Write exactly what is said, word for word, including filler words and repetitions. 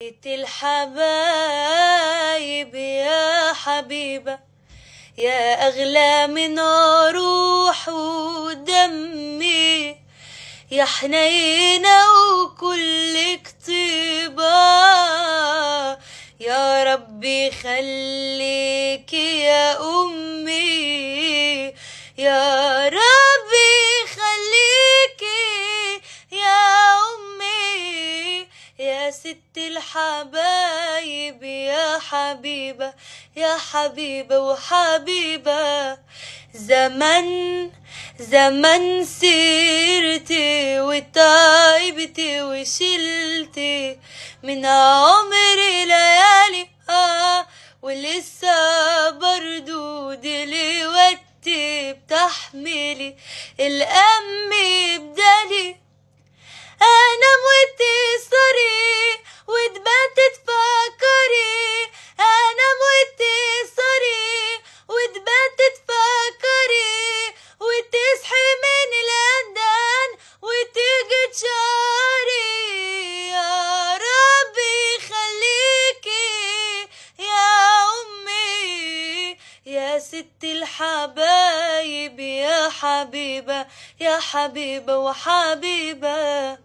بيت الحبايب يا حبيبة، يا أغلى من روح ودمي، يا حنينة وكلك طيبة، يا ربي خليك يا أمي، يا ربي خليك يا أمي، يا ست الحبايب يا حبيبة، يا حبيبة وحبيبة. زمن زمن سيرتي وتعبتي وشلتي من عمري ليالي، آه ولسه برضو دلوقتي بتحملي الأم بدالي. أنا متسري وتبات تفكري، أنا متسري وتبات تفكري، وتصحي من الأذان وتيجي تشاري. يا ربي خليكي يا أمي، يا ست الحبايب يا حبيبة، يا حبيبة وحبيبة.